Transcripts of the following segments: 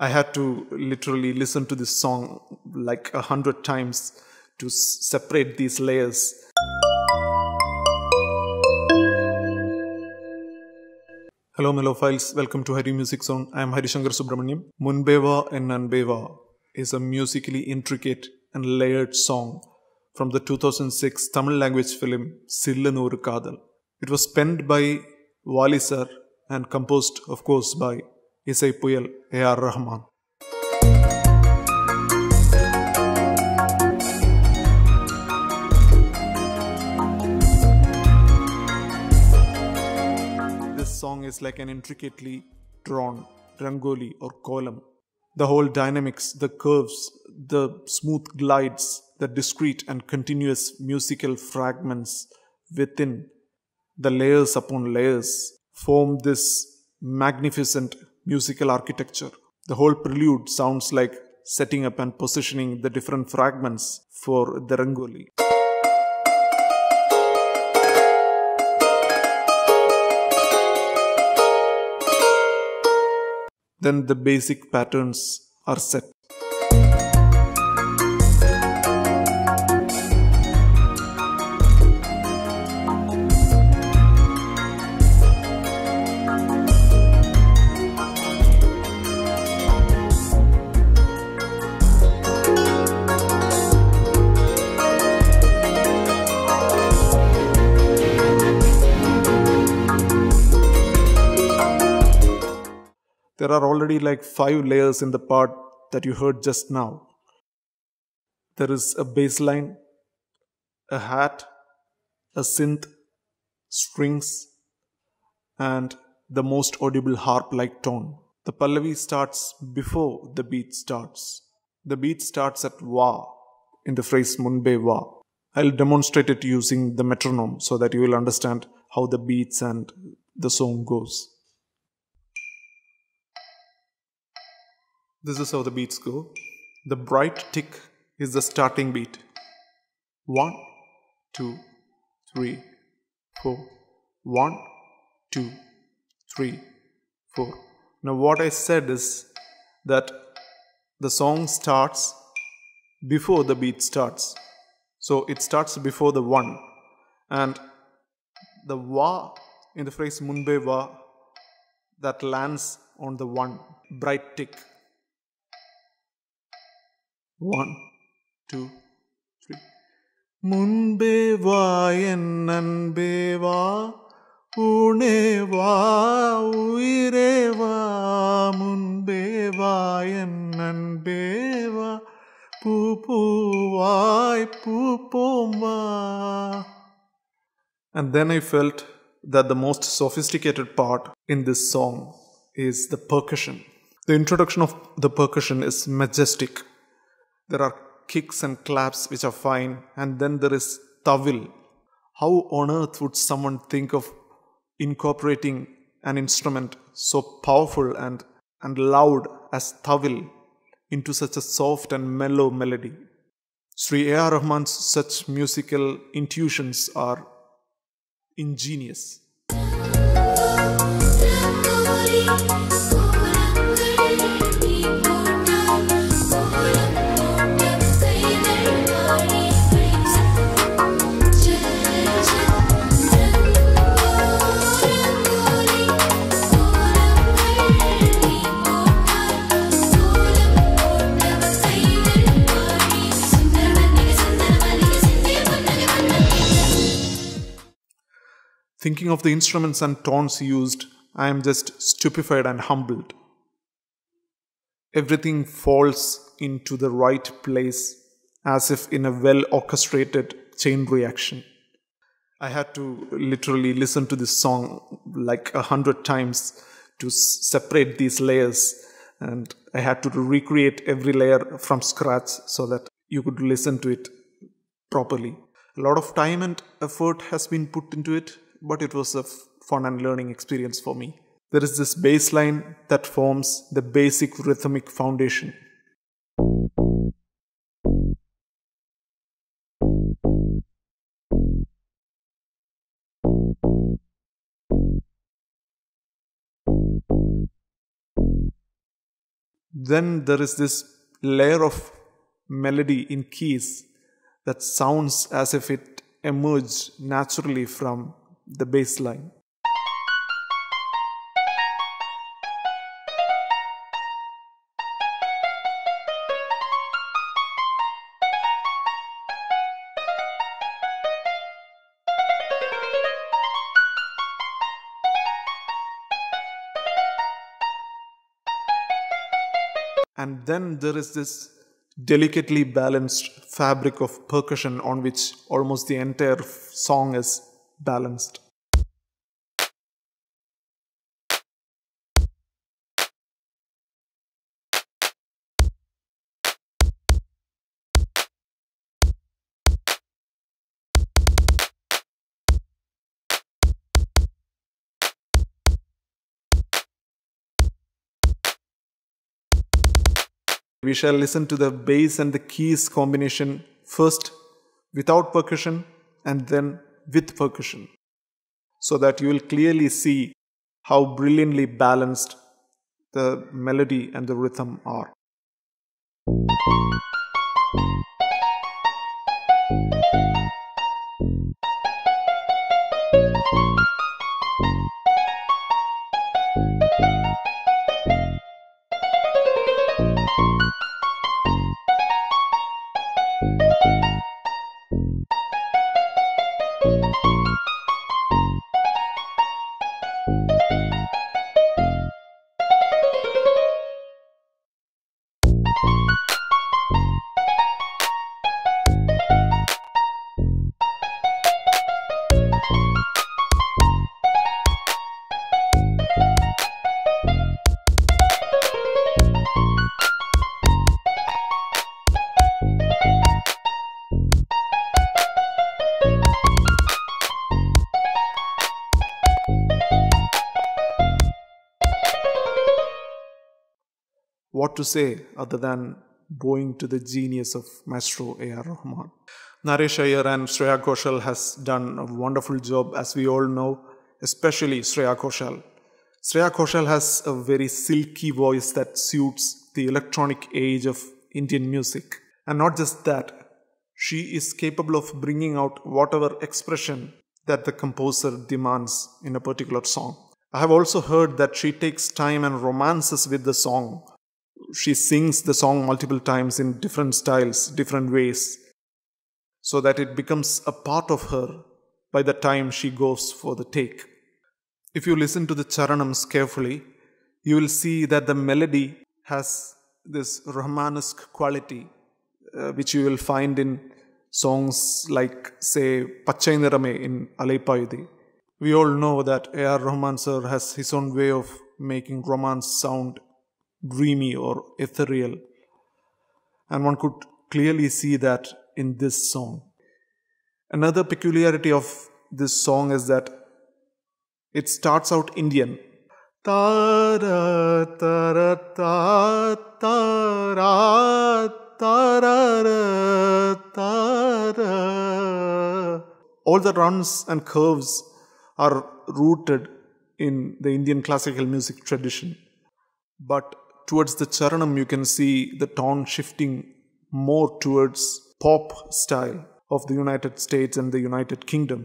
I had to literally listen to this song like 100 times to separate these layers. Hello Melophiles, welcome to Hari Music Zone. I am Harishankar Subramaniam. Munbeva and Nanbeva is a musically intricate and layered song from the 2006 Tamil language film Sillanooru Kadal. It was penned by Wali sir and composed, of course, by Isai Puyal A.R. Rahman. This song is like an intricately drawn rangoli or kolam. The whole dynamics, the curves, the smooth glides, the discrete and continuous musical fragments within the layers upon layers form this magnificent musical architecture. The whole prelude sounds like setting up and positioning the different fragments for the rangoli. Then the basic patterns are set. There are already like 5 layers in the part that you heard just now. There is a bass line, a hat, a synth, strings, and the most audible harp-like tone. The Pallavi starts before the beat starts. The beat starts at Va in the phrase Munbe Va. I'll demonstrate it using the metronome so that you will understand how the beats and the song goes. This is how the beats go. The bright tick is the starting beat. 1, 2, 3, 4. 1, 2, 3, 4. Now what I said is that the song starts before the beat starts. So it starts before the 1. And the Va in the phrase Munbe Va, that lands on the 1. Bright tick. 1, 2, 3. Munbe va en nanbe va, une va, uire va. Munbe va en nanbe va, poo vai, poo va. And then I felt that the most sophisticated part in this song is the percussion. The introduction of the percussion is majestic. There are kicks and claps which are fine, and then there is tawil. How on earth would someone think of incorporating an instrument so powerful and loud as tawil into such a soft and mellow melody? Sri A.R. Rahman's such musical intuitions are ingenious. Thinking of the instruments and tones used, I am just stupefied and humbled. Everything falls into the right place as if in a well-orchestrated chain reaction. I had to literally listen to this song like 100 times to separate these layers, and I had to recreate every layer from scratch so that you could listen to it properly. A lot of time and effort has been put into it, but it was a fun and learning experience for me. There is this bass line that forms the basic rhythmic foundation. then there is this layer of melody in keys that sounds as if it emerged naturally from the bass line. And then there is this delicately balanced fabric of percussion on which almost the entire song is balanced. We shall listen to the bass and the keys combination first without percussion and then with percussion, so that you will clearly see how brilliantly balanced the melody and the rhythm are. What to say other than bowing to the genius of Maestro A.R. Rahman. Naresh Iyer and Shreya Ghoshal has done a wonderful job, as we all know, especially Shreya Ghoshal. Shreya Ghoshal has a very silky voice that suits the electronic age of Indian music. And not just that, she is capable of bringing out whatever expression that the composer demands in a particular song. I have also heard that she takes time and romances with the song. She sings the song multiple times in different styles, different ways, so that it becomes a part of her by the time she goes for the take. If you listen to the charanams carefully, you will see that the melody has this Rahmanesque quality, which you will find in songs like, say, Pachai Nirame in Alaipayuthi. We all know that A.R. Rahman sir has his own way of making romance sound dreamy or ethereal, and one could clearly see that in this song. Another peculiarity of this song is that it starts out Indian. Ta-ra, ta-ra, ta, ta-ra, ta-ra, ta-ra. All the runs and curves are rooted in the Indian classical music tradition. But towards the charanam, you can see the tone shifting more towards pop style of the United States and the United Kingdom.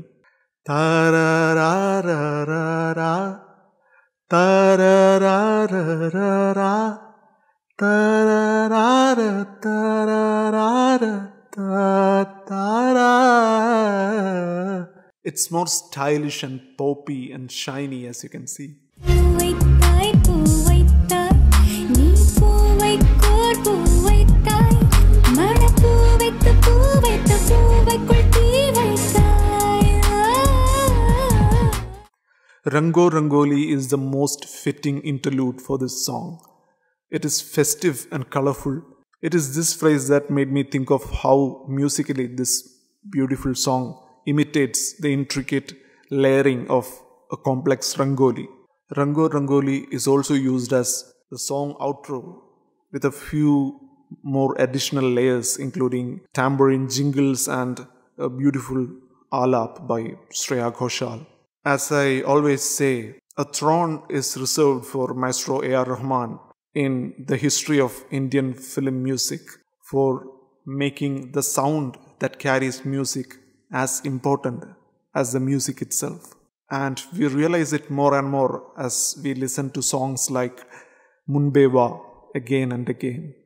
Ta-ra-ra-ra-ra-ra, ta-ra-ra-ra-ra-ra, ta-ra-ra-ra-ra-ra-ta-ta-ra. It's more stylish and poppy and shiny, as you can see. Rango Rangoli is the most fitting interlude for this song. It is festive and colorful. It is this phrase that made me think of how musically this beautiful song imitates the intricate layering of a complex Rangoli. Rango Rangoli is also used as the song outro with a few more additional layers, including tambourine jingles and a beautiful alap by Shreya Ghoshal. As I always say, a throne is reserved for Maestro A.R. Rahman in the history of Indian film music for making the sound that carries music as important as the music itself. And we realize it more and more as we listen to songs like Munbe Va again and again.